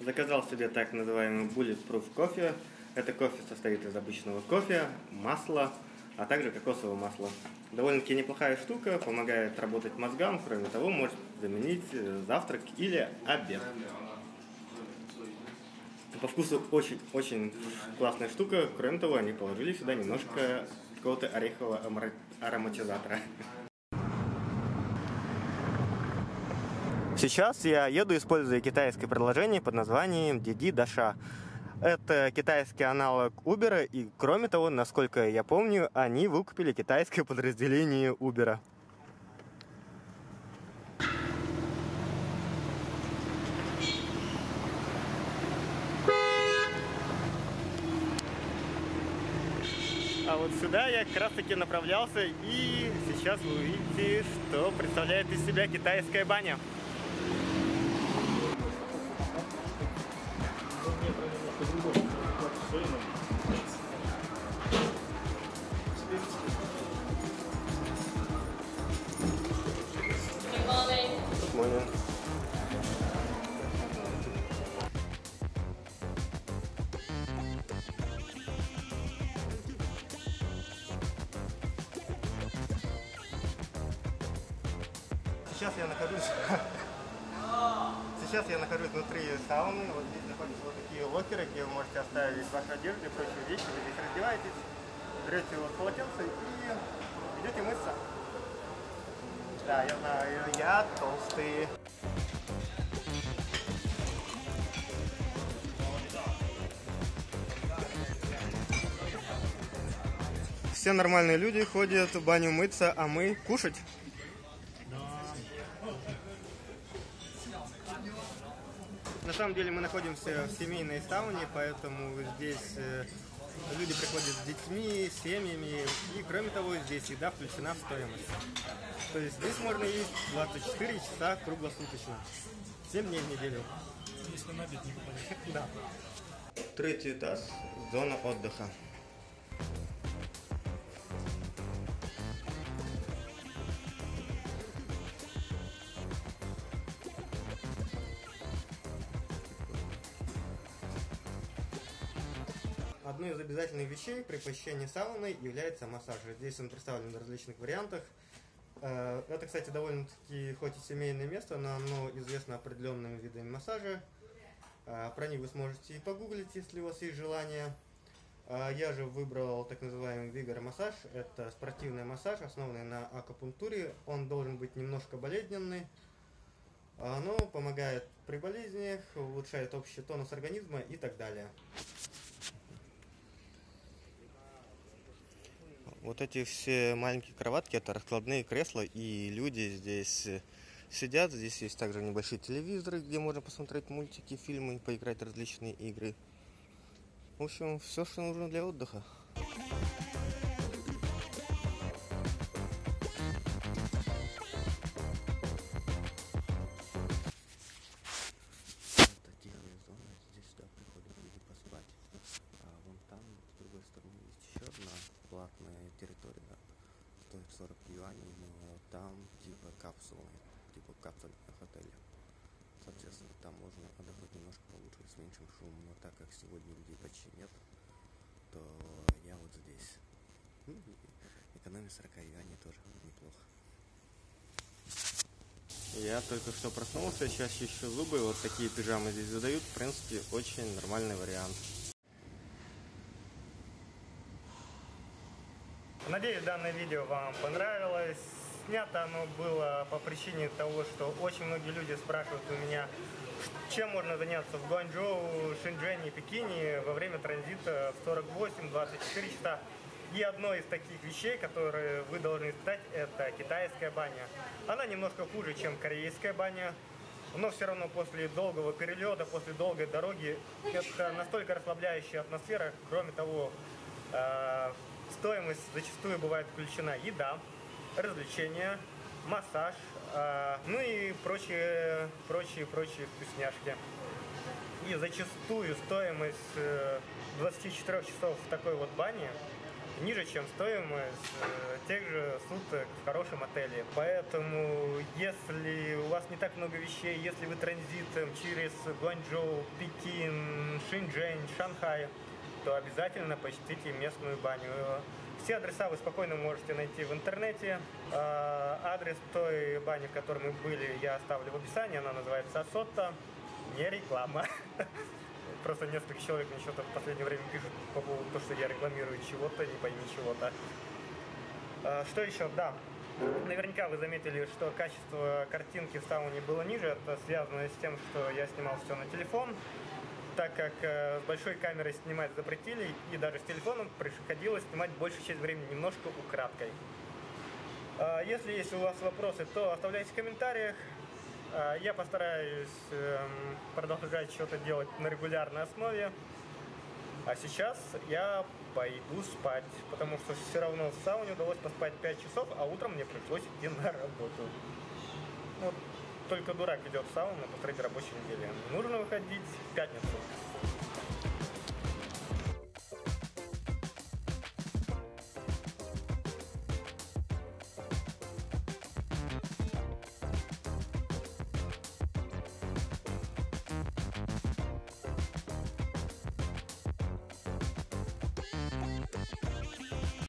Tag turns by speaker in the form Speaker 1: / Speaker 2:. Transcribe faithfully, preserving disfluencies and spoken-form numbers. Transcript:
Speaker 1: Заказал себе так называемый Bulletproof кофе. Это кофе состоит из обычного кофе, масла, а также кокосового масла. Довольно-таки неплохая штука, помогает работать мозгам, кроме того, может заменить завтрак или обед. По вкусу очень-очень классная штука, кроме того, они положили сюда немножко какого-то орехового ароматизатора. Сейчас я еду, используя китайское приложение под названием Didi Dasha. Это китайский аналог Uber, и кроме того, насколько я помню, они выкупили китайское подразделение Uber. А вот сюда я как раз таки направлялся, и сейчас вы увидите, что представляет из себя китайская баня. Morning. Сейчас я нахожусь. Сейчас я нахожусь внутри сауны. Вот здесь находятся вот такие локеры, где вы можете оставить вашу одежду и прочие вещи. Вы здесь раздеваетесь, берете вот полотенце и идете мыться. Да, я знаю, я толстый. Все нормальные люди ходят в баню мыться, а мы кушать. На самом деле мы находимся в семейной сауне, поэтому здесь люди приходят с детьми, с семьями, и кроме того здесь еда включена в стоимость. То есть здесь можно есть двадцать четыре часа круглосуточно, семь дней в неделю.
Speaker 2: Если на обед не попадет.
Speaker 1: Да. Третий этаж, зона отдыха. Одной из обязательных вещей при посещении сауны является массаж. Здесь он представлен в различных вариантах. Это, кстати, довольно-таки хоть и семейное место, но оно известно определенными видами массажа. Про них вы сможете и погуглить, если у вас есть желание. Я же выбрал так называемый вигоромассаж. Это спортивный массаж, основанный на акупунктуре. Он должен быть немножко болезненный, но помогает при болезнях, улучшает общий тонус организма и так далее. Вот эти все маленькие кроватки — это раскладные кресла, и люди здесь сидят. Здесь есть также небольшие телевизоры, где можно посмотреть мультики, фильмы, поиграть в различные игры. В общем, все, что нужно для отдыха. Это тихая зона, здесь сюда приходят люди поспать. А вон там, с другой стороны, есть еще одна платная территория, стоит сорок юаней, но там типа капсулы, типа капсульных отелей. Соответственно, там можно отдохнуть немножко получше, с меньшим шумом, но так как сегодня людей почти нет, то я вот здесь. Ну, экономия сорок юаней тоже неплохо. Я только что проснулся, сейчас чищу зубы, вот такие пижамы здесь задают, в принципе, очень нормальный вариант. Надеюсь, данное видео вам понравилось. Снято оно было по причине того, что очень многие люди спрашивают у меня, чем можно заняться в Гуанчжоу, Шэньчжэне и Пекине во время транзита в сорок восемь — двадцать четыре часа. И одной из таких вещей, которые вы должны испытать, это китайская баня. Она немножко хуже, чем корейская баня, но все равно после долгого перелета, после долгой дороги, это настолько расслабляющая атмосфера. Кроме того, э стоимость зачастую бывает включена еда, развлечения, массаж, э, ну и прочие, прочие, прочие вкусняшки. И зачастую стоимость э, двадцати четырёх часов в такой вот бане ниже, чем стоимость э, тех же суток в хорошем отеле. Поэтому, если у вас не так много вещей, если вы транзитом через Гуанчжоу, Пекин, Шэньчжэнь, Шанхай, то обязательно посетите местную баню. Все адреса вы спокойно можете найти в интернете. Э, адрес той бани, в которой мы были, я оставлю в описании. Она называется Асотта. Не реклама. Просто несколько человек мне что-то в последнее время пишут по поводу того, что я рекламирую чего-то, не пойми чего-то. А, что еще? Да, наверняка вы заметили, что качество картинки в сауне было ниже. Это связано с тем, что я снимал все на телефон, так как э, с большой камерой снимать запретили, и даже с телефоном приходилось снимать большую часть времени немножко украдкой. А, если есть у вас вопросы, то оставляйте в комментариях. Я постараюсь продолжать что-то делать на регулярной основе. А сейчас я пойду спать, потому что все равно в сауне удалось поспать пять часов, а утром мне пришлось идти на работу. Вот только дурак идет в сауну посреди рабочей недели. Нужно выходить в пятницу.